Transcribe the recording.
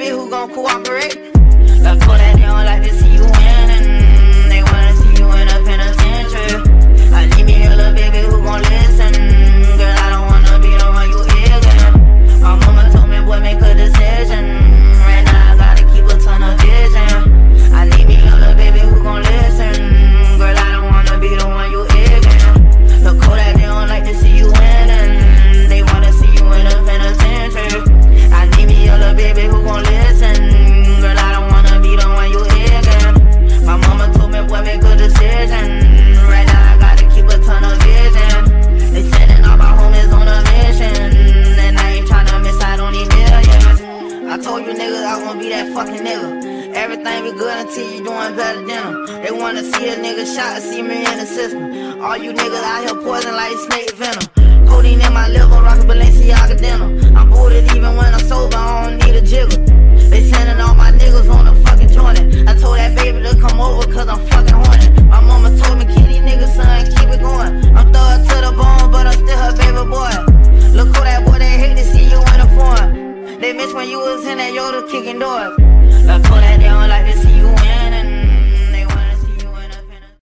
who gon' cooperate? Look for that, they don't like to see you winning. They wanna see you in a penitentiary. I need me a little baby who gon' listen. Girl, I don't wanna be the one you ignorant. My mama told me, boy, make a decision. Right now I gotta keep a ton of vision. I need me a little baby who gon' listen. Girl, I don't wanna be the one you ignorant. Look for that, they don't like to see you winning. They wanna see you in a penitentiary. I need me a little baby who gon' listen. Girl, I don't wanna be the one you ignorant. My mama told me, boy, make a decision. Right now I gotta keep a ton of vision. They sending all my homies on a mission, and I ain't tryna miss out on these millions. I told you niggas I gon' be that fucking nigga. Everything be good until you doing better than them. They wanna see a nigga shot and see me in the system. All you niggas out here poison like snake venom. Codeine in my liver, rockin' Balenciaga denim. I'm booted even when I'm sober, I don't need a jiggle. They sending all my niggas on a fucking joint. I told that baby to come over cause I'm fucking horny. My mama told me, keep these niggas, son, keep it going. I'm thug to the bone, but I'm still her baby boy. Look who that boy, they hate to see you in a foreign. They miss when you was in that Yoda kicking doors. Look who that, they don't like to see